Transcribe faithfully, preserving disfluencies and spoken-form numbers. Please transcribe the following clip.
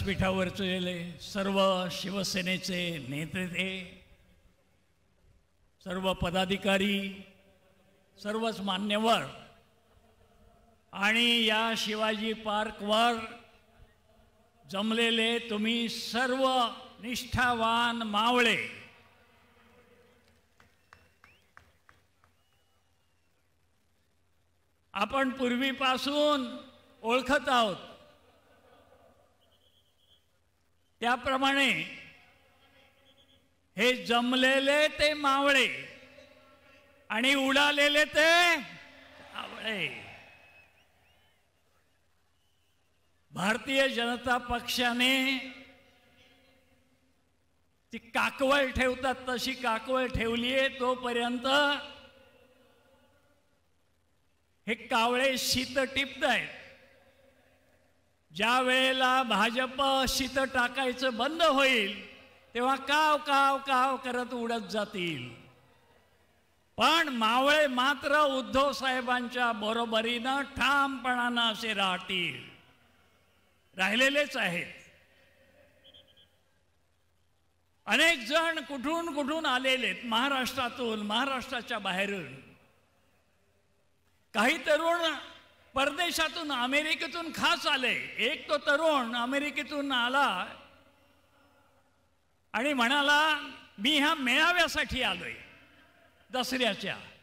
व्यासपीठावरचे सर्व शिवसेनेचे नेते, सर्व पदाधिकारी, सर्वच मान्यवर आणि या शिवाजी पार्कवर जमलेले तुम्ही सर्व निष्ठावान मावळे, आपण पूर्वीपासून ओळखत आहोत त्याप्रमाणे हे जमलेले ते मावळे आणि उडालेले ते कावळे. भारतीय जनता पक्षाने ती काकवळ ठेवतात तशी काकवळ ठेवली आहे. तोपर्यंत हे कावळे शीत टिपतायत. ज्या वेळेला भाजप शीत टाकायचं बंद होईल तेव्हा काव काव काव करत उडत जातील. पण मावळे मात्र उद्धव साहेबांच्या बरोबरीनं ठामपणानं असे राहतील, राहिलेलेच आहेत. अनेक जण कुठून कुठून आलेले आहेत, महाराष्ट्रातून, महाराष्ट्राच्या बाहेरून. काही तरुण परदेशातून, अमेरिकेतून खास आले. एक तो तरुण अमेरिकेतून आला आणि म्हणाला, मी ह्या मेळाव्यासाठी आलोय दसऱ्याच्या.